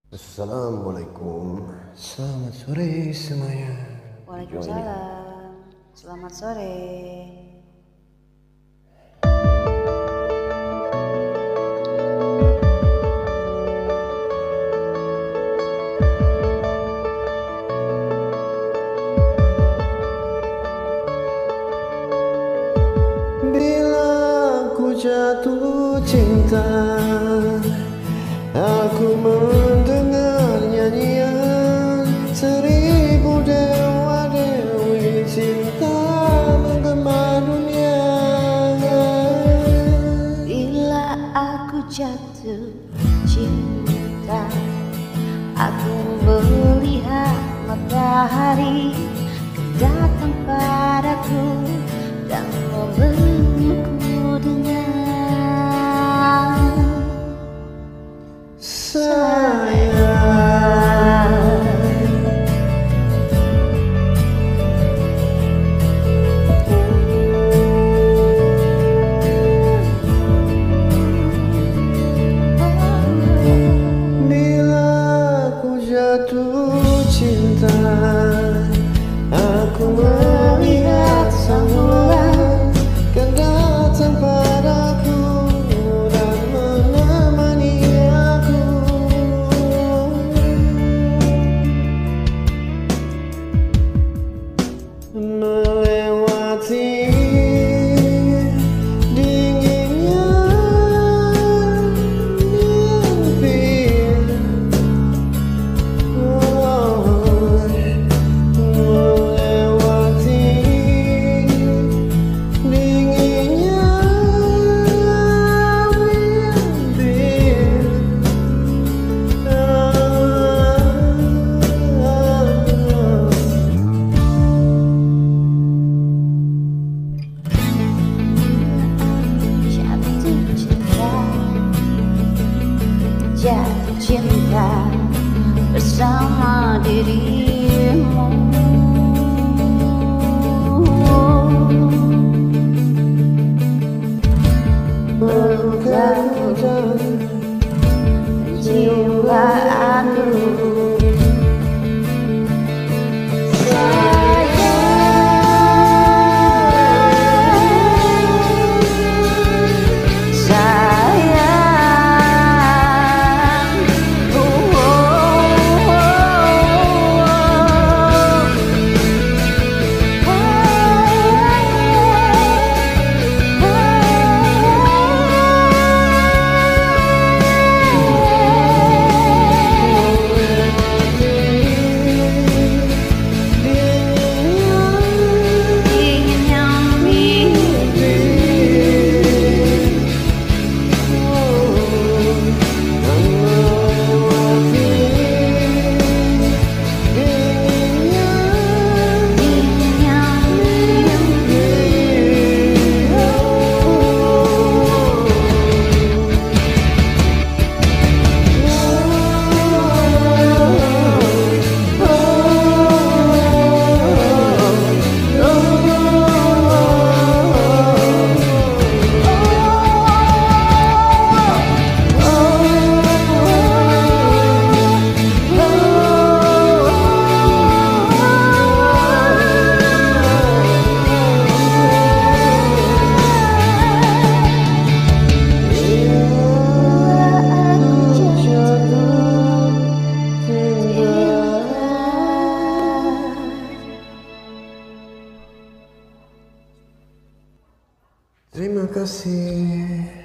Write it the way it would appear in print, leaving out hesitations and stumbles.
Assalamualaikum. Selamat sore semuanya. Waalaikumsalam. Selamat sore. Bila aku jatuh cinta, aku mendengar nyanyian seribu dewa-dewi cinta menggema dunia. Bila aku jatuh cinta, aku melihat matahari datang padaku dan memelukku dengan sayang. Bila aku jatuh cinta, aku melihat sang bulan kan datang padaku dan menemani aku melewati dinginnya mimpi. jatuh cinta bersama dirimu. Pelukku dan Jiwa aku terima kasih.